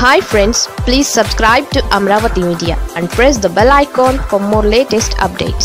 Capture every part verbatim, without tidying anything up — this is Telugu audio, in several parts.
Hi friends, please subscribe to Amravati Media and press the bell icon for more latest updates.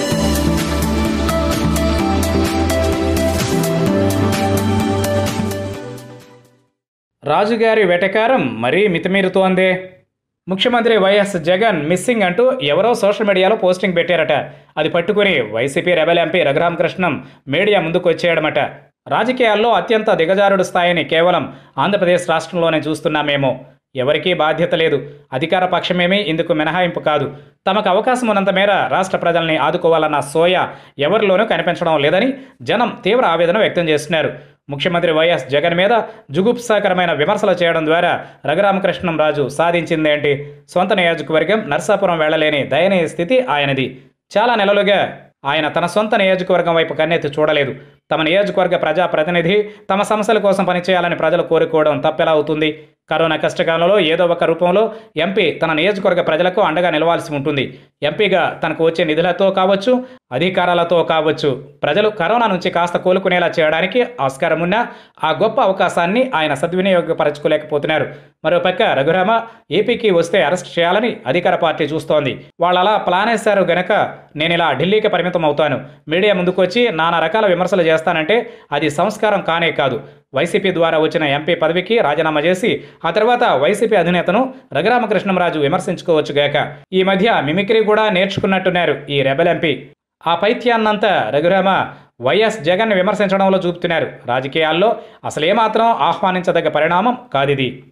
రాజుగారి వెటకారం మరీ మితిమీరుతోంది. ముఖ్యమంత్రి వైఎస్ జగన్ మిస్సింగ్ అంటూ ఎవరో సోషల్ మీడియాలో పోస్టింగ్ పెట్టారట. అది పట్టుకుని YCP rebel MP Raghuramakrishnam media ముందుకు వచ్చేయడమట. రాజకీయాల్లో అత్యంత దిగజారుడు స్థాయిని కేవలం ఆంధ్రప్రదేశ్ రాష్ట్రంలోనే చూస్తున్నామేమో. ఎవరికీ బాధ్యత లేదు. అధికార పక్షమేమీ ఇందుకు మినహాయింపు కాదు. తమకు అవకాశం ఉన్నంత మేర రాష్ట్ర ప్రజల్ని ఆదుకోవాలన్న సోయ ఎవరిలోనూ కనిపించడం లేదని జనం తీవ్ర ఆవేదన వ్యక్తం చేస్తున్నారు. ముఖ్యమంత్రి వైఎస్ జగన్ మీద జుగుప్సాకరమైన విమర్శలు చేయడం ద్వారా రఘురామకృష్ణం రాజు సాధించిందేంటి? సొంత నియోజకవర్గం నర్సాపురం వెళ్లలేని దయనీయ స్థితి ఆయనది. చాలా నెలలుగా ఆయన తన సొంత నియోజకవర్గం వైపు కన్నెత్తి చూడలేదు. తమ నియోజకవర్గ ప్రజాప్రతినిధి తమ సమస్యల కోసం పనిచేయాలని ప్రజలు కోరుకోవడం తప్పెలా అవుతుంది? కరోనా కష్టకాలంలో ఏదో ఒక రూపంలో ఎంపీ తన నియోజకవర్గ ప్రజలకు అండగా నిలవాల్సి ఉంటుంది. ఎంపీగా తనకు వచ్చే నిధులతో కావచ్చు, అధికారాలతో కావచ్చు, ప్రజలు కరోనా నుంచి కాస్త కోలుకునేలా చేయడానికి ఆస్కారం ఉన్న ఆ గొప్ప అవకాశాన్ని ఆయన సద్వినియోగపరచుకోలేకపోతున్నారు. మరోపక్క రఘురామ ఏపీకి వస్తే అరెస్ట్ చేయాలని అధికార పార్టీ చూస్తోంది. వాళ్ళు అలా ప్లాన్ వేశారు గనక నేను ఇలా ఢిల్లీకి పరిమితం అవుతాను, మీడియా ముందుకు వచ్చి నానా రకాల విమర్శలు చేస్తానంటే అది సంస్కారం కానే కాదు. వైసీపీ ద్వారా వచ్చిన ఎంపీ పదవికి రాజీనామా చేసి ఆ తర్వాత వైసీపీ అధినేతను రఘురామకృష్ణంరాజు విమర్శించుకోవచ్చు గాక. ఈ మధ్య మిమిక్రీ కూడా నేర్చుకున్నట్టున్నారు ఈ రెబెల్ ఎంపీ. ఆ పైత్యాన్నంతా రఘురామ వైఎస్ జగన్ విమర్శించడంలో చూపుతున్నారు. రాజకీయాల్లో అసలేమాత్రం ఆహ్వానించదగ్గ పరిణామం కాదిది.